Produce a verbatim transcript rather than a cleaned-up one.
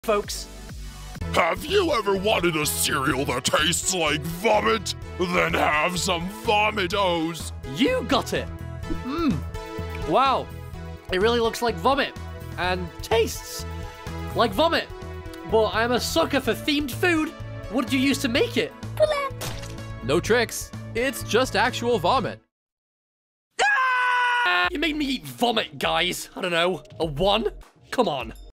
folks. Have you ever wanted a cereal that tastes like vomit? Then have some Vomitos. You got it. Mmm. Wow. It really looks like vomit and tastes like vomit. But I'm a sucker for themed food. What did you use to make it? No tricks. It's just actual vomit. You made me eat vomit, guys. I don't know. A one? Come on.